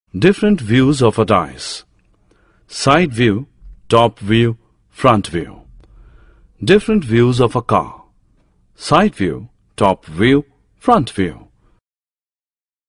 Different views of a dice. Side view, top view, front view. Different views of a car. Side view, top view, front view.